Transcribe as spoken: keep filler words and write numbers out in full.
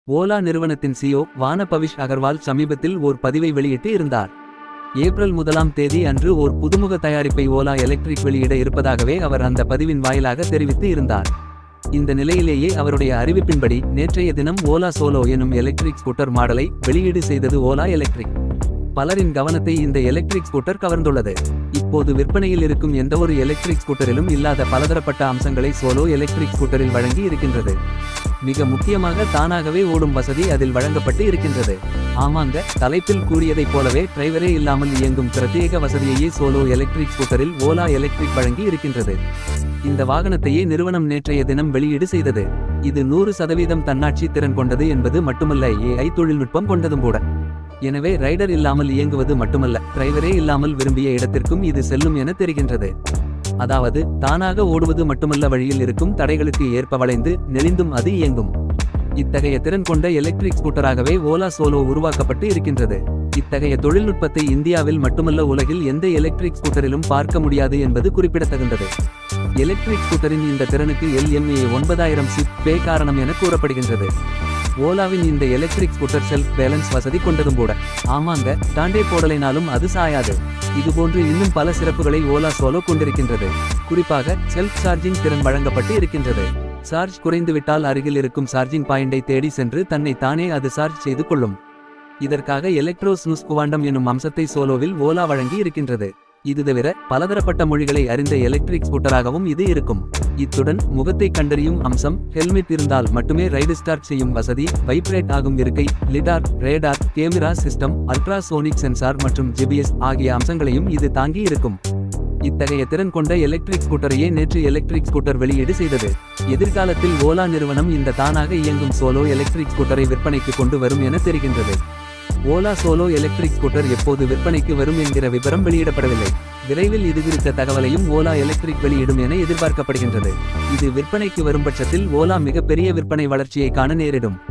ஓலா நிறுவனத்தின் சிஇஓ வான பவிஷ் அகர்வால் சமீபத்தில் ஓர் பதிவை வெளியிட்டு இருந்தார். ஏப்ரல் முதலாம் தேதி அன்று ஓர் புதுமுக தயாரிப்பை ஓலா எலக்ட்ரிக் வெளியிட இருப்பதாகவே அவர் அந்த பதிவின் வாயிலாக தெரிவித்து இருந்தார். இந்த நிலையிலேயே அவருடைய அறிவிப்பின்படி நேற்றைய தினம் ஓலா சோலோ எனும் எலக்ட்ரிக் ஸ்கூட்டர் மாடலை வெளியீடு செய்தது ஓலா எலக்ட்ரிக். பலரின் கவனத்தை இந்த எலக்ட்ரிக் ஸ்கூட்டர் கவர்ந்துள்ளது. இப்போது விற்பனையில் இருக்கும் எந்தவொரு எலக்ட்ரிக் ஸ்கூட்டரிலும் இல்லாத பலதரப்பட்ட அம்சங்களை சோலோ எலக்ட்ரிக் ஸ்கூட்டரில் வழங்கி இருக்கின்றது. மிக முக்கியமாக தானாகவே ஓடும் வசதி அதில் வழங்கப்பட்டு இருக்கின்றது. ஆமாங்க, தலைப்பில் கூறியதைப் போலவே டிரைவரே இல்லாமல் இயங்கும் பிரத்யேக வசதியையே சோலோ எலக்ட்ரிக் ஸ்கூட்டரில் ஓலா எலக்ட்ரிக் வழங்கி இருக்கின்றது. இந்த வாகனத்தையே நிறுவனம் நேற்றைய தினம் வெளியீடு செய்தது. இது நூறு சதவீதம் தன்னாட்சி திறன் கொண்டது என்பது மட்டுமல்ல, ஏஐ தொழில்நுட்பம் கொண்டதும் கூட. எனவே ரைடர் இல்லாமல் இயங்குவது மட்டுமல்ல, டிரைவரே இல்லாமல் விரும்பிய இடத்திற்கும் இது செல்லும் என தெரிகின்றது. அதாவது தானாக ஓடுவது மட்டுமல்ல, வழியில் இருக்கும் தடைகளுக்கு ஏற்ப வளைந்து நெளிந்தும் அது இயங்கும். இத்தகைய திறன் கொண்ட எலக்ட்ரிக் ஸ்கூட்டராகவே ஓலா சோலோ உருவாக்கப்பட்டு இருக்கின்றது. இத்தகைய தொழில்நுட்பத்தை இந்தியாவில் மட்டுமல்ல, உலகில் எந்த எலக்ட்ரிக் ஸ்கூட்டரிலும் பார்க்க முடியாது என்பது குறிப்பிடத்தகுந்தது. எலக்ட்ரிக் ஸ்கூட்டரின் இந்த திறனுக்கு எல் எம் ஏ ஒன்பதாயிரம் சிப் பே காரணம் என கூறப்படுகின்றது. ஓலாவின் இந்த எலக்ட்ரிக் ஸ்கூட்டர் செல்ஃப் பேலன்ஸ் வசதி கொண்டதும் கூட. ஆமாங்க, டாண்டே போடலைனாலும் அது சாயாது. இதுபோன்று இன்னும் பல சிறப்புகளை ஓலா சோலோ கொண்டிருக்கின்றது. குறிப்பாக செல்ஃப் சார்ஜிங் திறன் வழங்கப்பட்டு இருக்கின்றது. சார்ஜ் குறைந்துவிட்டால் அருகில் இருக்கும் சார்ஜிங் பாயிண்டை தேடி சென்று தன்னை தானே அது சார்ஜ் செய்து கொள்ளும். இதற்காக எலக்ட்ரோ ஸ்னூஸ் குவாண்டம் எனும் அம்சத்தை சோலோவில் ஓலா வழங்கி இருக்கின்றது. இது தவிர பலதரப்பட்ட மொழிகளை அறிந்த எலக்ட்ரிக் ஸ்கூட்டராகவும் இது இருக்கும். இத்துடன் முகத்தை கண்டறியும் அம்சம், ஹெல்மெட் இருந்தால் மட்டுமே ரைடு ஸ்டார்ட் செய்யும் வசதி, வைப்ரேட் ஆகும் இருக்கை, lidar, radar, camera system, ultrasonic sensor மற்றும் ஜிபிஎஸ் ஆகிய அம்சங்களையும் இது தாங்கி இருக்கும். இத்தகைய திறன் கொண்ட எலக்ட்ரிக் ஸ்கூட்டரையே நேற்று எலக்ட்ரிக் ஸ்கூட்டர் வெளியீடு செய்தது. எதிர்காலத்தில் ஓலா நிறுவனம் இந்த தானாக இயங்கும் சோலோ எலக்ட்ரிக் ஸ்கூட்டரை விற்பனைக்கு கொண்டு வரும் என தெரிகின்றது. ஓலா சோலோ எலக்ட்ரிக் ஸ்கூட்டர் எப்போது விற்பனைக்கு வரும் என்கிற விபரம் வெளியிடப்படவில்லை. விரைவில் இது குறித்த தகவலையும் ஓலா எலக்ட்ரிக் வெளியிடும் என எதிர்பார்க்கப்படுகின்றது. இது விற்பனைக்கு வரும் பட்சத்தில் ஓலா மிகப்பெரிய விற்பனை வளர்ச்சியை காண நேரிடும்.